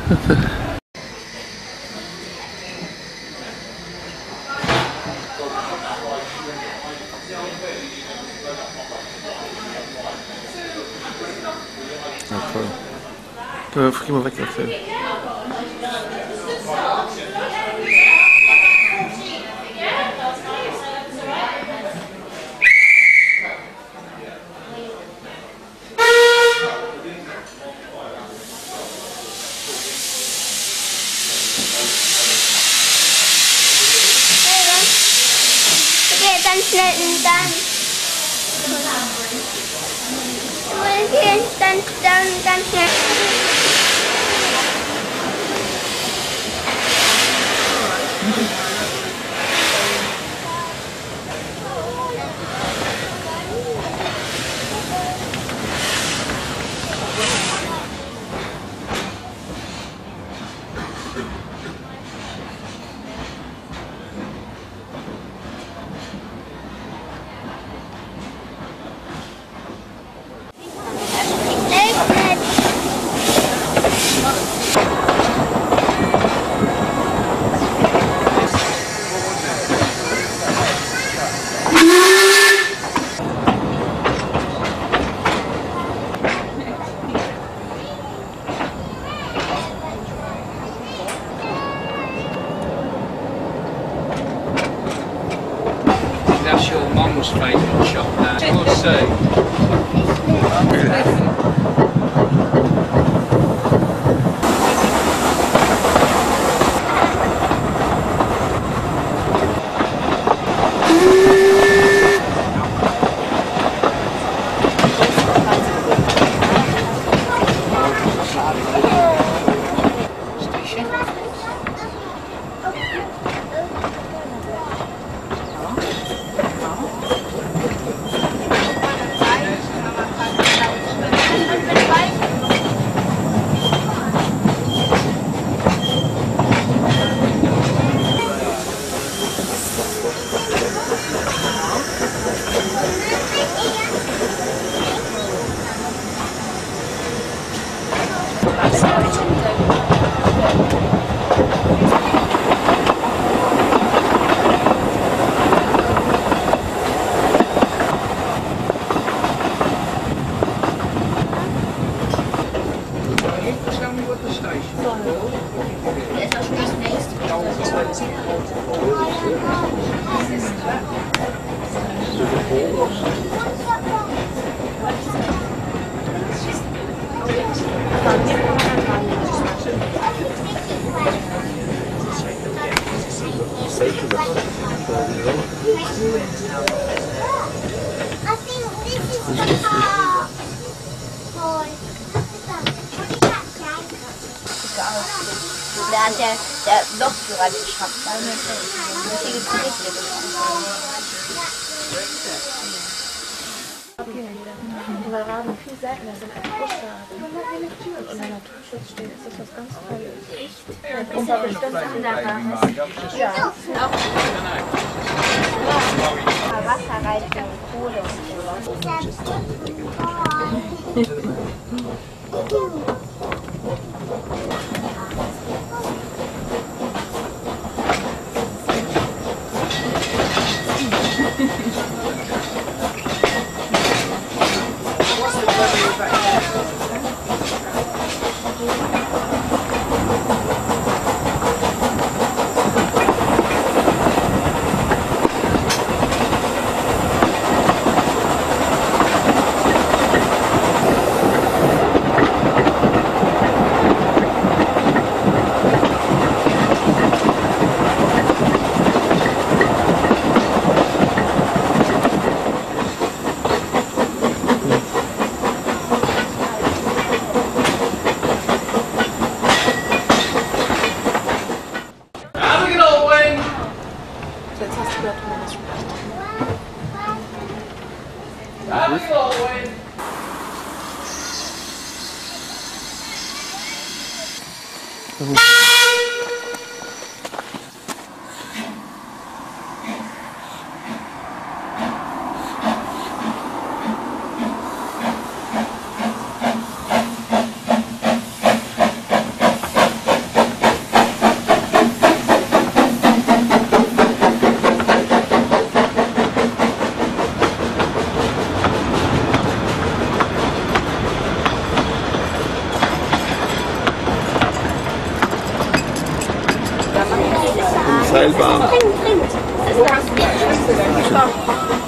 Ja, toll. Geh mal weg, erzähl. Okay, dann schnell dann. Okay, dann schnell. That's your mum's favourite shop now. We'll see. Da hat der Lokführer geschafft, weil wir richtige Projekte Weil Raben viel seltener sind als Buschraben. Und unter Naturschutz steht, ist das was ganz Tolles. Echt? Das ist ja bestimmt anderes. Ja. Auch wasserreiche Kohle und so. heilbar. Trinkt. Das ist das.